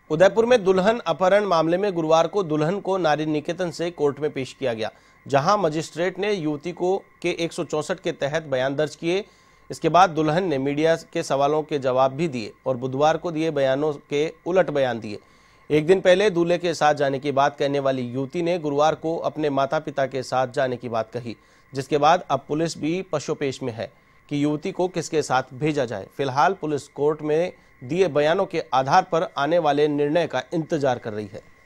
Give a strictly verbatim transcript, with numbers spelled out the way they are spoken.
उदयपुर में दुल्हन अपहरण मामले में गुरुवार को दुल्हन को नारी निकेतन से कोर्ट में पेश किया गया, जहां मजिस्ट्रेट ने युवती को के एक सौ चौसठ के तहत बयान दर्ज किए। इसके बाद दुल्हन ने मीडिया के सवालों के जवाब भी दिए और बुधवार को दिए बयानों के उलट बयान दिए। एक दिन पहले दूल्हे के साथ जाने की बात कहने वाली युवती ने गुरुवार को अपने माता पिता के साथ जाने की बात कही, जिसके बाद अब पुलिस भी पशोपेश में है कि युवती को किसके साथ भेजा जाए। फिलहाल पुलिस कोर्ट में दिए बयानों के आधार पर आने वाले निर्णय का इंतजार कर रही है।